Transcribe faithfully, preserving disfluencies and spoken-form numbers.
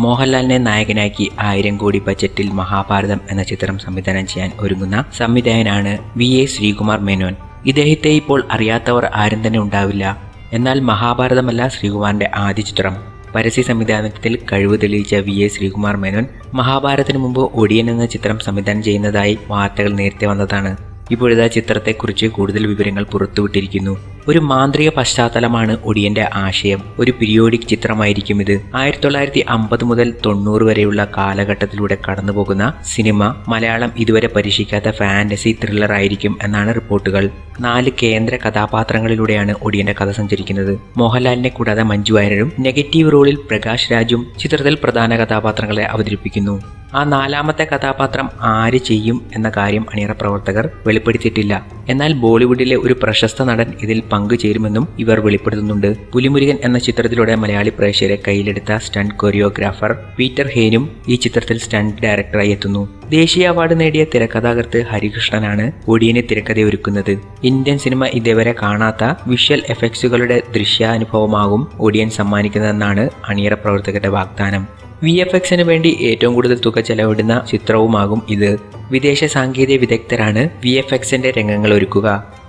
മോഹൻലാലിനെ നായകനാക്കി ആയിരം കോടി ബജറ്റിൽ മഹാഭാരതം എന്ന ചിത്രം സംവിധാനം ചെയ്യാൻ ഒരുങ്ങുന്ന സംവിധായകനാണ് വി എ ശ്രീകുമാർ മേനോൻ. ഇദ്ദേഹത്തെ ഇപ്പോൾ അറിയാത്തവർ ആരും തന്നെ ഉണ്ടാവില്ല. എന്നാൽ മഹാഭാരതമല്ല ശ്രീകുമാറിന്റെ ആദ്യ ചിത്രം. പരസ്യ സംവിധാനത്തിൽ കഴിവ് തെളിയിച്ച വി എ ശ്രീകുമാർ മേനോൻ മഹാഭാരതത്തിന് മുമ്പ് ഒടിയൻ എന്ന ചിത്രം സംവിധാനം ചെയ്യുന്നതായി വാർത്തകൾ നേരത്തെ വന്നതാണ്. ഇപ്പോഴിതാ ചിത്രത്തെക്കുറിച്ച് കൂടുതൽ വിവരങ്ങൾ പുറത്തുവിട്ടിരിക്കുന്നു. ഒരു മാന്ത്രിക പശ്ചാത്തലമാണ് ഒടിയന്റെ ആശയം. ഒരു പീരിയോഡിക് ചിത്രമായിരിക്കും ഇത്. ആയിരത്തി തൊള്ളായിരത്തി അമ്പത് മുതൽ തൊണ്ണൂറ് വരെയുള്ള കാലഘട്ടത്തിലൂടെ കടന്നുപോകുന്ന സിനിമ മലയാളം ഇതുവരെ പരീക്ഷിക്കാത്ത ഫാന്റസി ത്രില്ലർ ആയിരിക്കും എന്നാണ് റിപ്പോർട്ടുകൾ. നാല് കേന്ദ്ര കഥാപാത്രങ്ങളിലൂടെയാണ് ഒടിയന്റെ കഥ സഞ്ചരിക്കുന്നത്. മോഹൻലാലിനെ കൂടാതെ മഞ്ജു വാര്യരും നെഗറ്റീവ് റോളിൽ പ്രകാശ് രാജും ചിത്രത്തിൽ പ്രധാന കഥാപാത്രങ്ങളെ അവതരിപ്പിക്കുന്നു. ആ നാലാമത്തെ കഥാപാത്രം ആര് ചെയ്യും എന്ന കാര്യം അണിയറ പ്രവർത്തകർ വെളിപ്പെടുത്തിയിട്ടില്ല. എന്നാൽ ബോളിവുഡിലെ ഒരു പ്രശസ്ത നടൻ ഇതിൽ പങ്കുചേരുമെന്നും ഇവർ വെളിപ്പെടുത്തുന്നുണ്ട്. പുലിമുരുകൻ എന്ന ചിത്രത്തിലൂടെ മലയാളി പ്രേക്ഷകരെ കയ്യിലെടുത്ത സ്റ്റണ്ട് കൊറിയോഗ്രാഫർ പീറ്റർ ഹെയ്നും ഈ ചിത്രത്തിൽ സ്റ്റണ്ട് ഡയറക്ടറായി എത്തുന്നു. ദേശീയ അവാർഡ് നേടിയ തിരക്കഥാകൃത്ത് ഹരികൃഷ്ണനാണ് ഒടിയനെ തിരക്കഥയൊരുക്കുന്നത്. ഇന്ത്യൻ സിനിമ ഇതേവരെ കാണാത്ത വിഷ്വൽ എഫക്ട്സുകളുടെ ദൃശ്യാനുഭവമാകും ഒടിയൻ സമ്മാനിക്കുന്നതെന്നാണ് അണിയറ പ്രവർത്തകരുടെ വാഗ്ദാനം. വി എഫ് എക്സിന് വേണ്ടി ഏറ്റവും കൂടുതൽ തുക ചെലവിടുന്ന ചിത്രവുമാകും ഇത്. വിദേശ സാങ്കേതിക വിദഗ്ധരാണ് വി എഫ് എക്സിന്റെ രംഗങ്ങൾ ഒരുക്കുക.